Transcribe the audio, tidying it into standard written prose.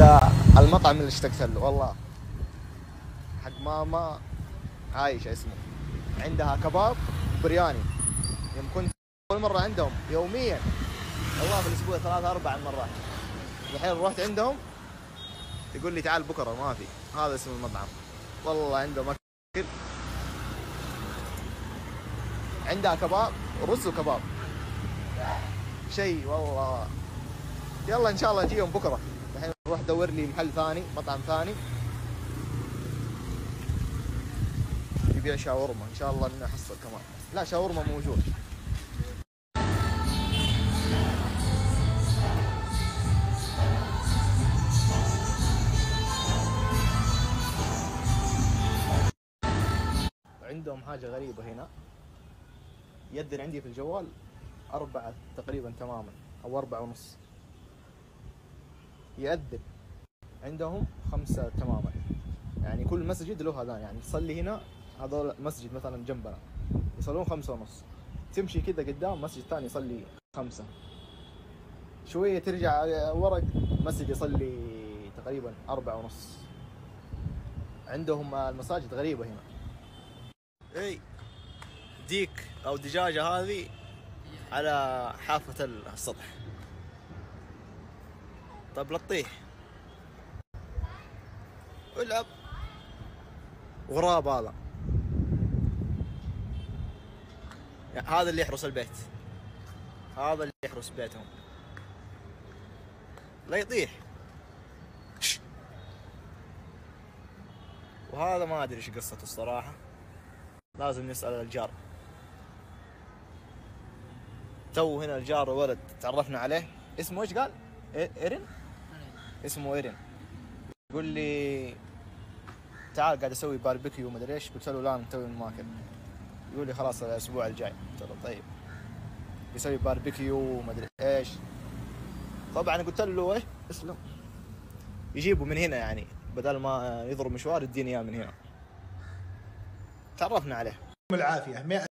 هذا المطعم اللي اشتقت له والله، حق ماما عايشة اسمه. عندها كباب وبرياني. يوم كنت أول مرة عندهم يوميا والله في الأسبوع 3-4 مرات. الحين رحت عندهم يقول لي تعال بكرة ما في. هذا اسم المطعم والله. عندهم أكل، عندها كباب رز وكباب شيء والله. يلا إن شاء الله نجيهم بكرة. الحين نروح ندور لي محل ثاني، مطعم ثاني يبيع شاورما، إن شاء الله إني أحصل كمان. لا شاورما موجود. عندهم حاجة غريبة هنا، يدن عندي في الجوال 4 تقريبا تماما أو 4:30. يأذن عندهم 5 تماما، يعني كل مسجد له أذان. يعني تصلي هنا، هذول مسجد مثلا جنبنا يصلون 5:30، تمشي كذا قدام مسجد ثاني يصلي 5، شوية ترجع ورق مسجد يصلي تقريبا 4:30. عندهم المساجد غريبة هنا. اي ديك او دجاجة هذه على حافة السطح. طب لا تطيح. العب. غراب هذا، يعني هذا اللي يحرس البيت، هذا اللي يحرس بيتهم. لا يطيح. وهذا ما ادري ايش قصته الصراحة، لازم نسأل الجار. تو هنا الجار ولد تعرفنا عليه، اسمه ايش قال؟ ايرين؟ اسمه ايرين. يقول لي تعال قاعد اسوي باربيكيو ومدري ايش. قلت له لا انا توي ماكل. يقول لي خلاص الاسبوع الجاي. قلت له طيب. يسوي باربيكيو ومدري ايش. طبعا قلت له ايش اسلم يجيبه من هنا، يعني بدل ما يضرب مشوار يديني اياه من هنا. تعرفنا عليه. العافية.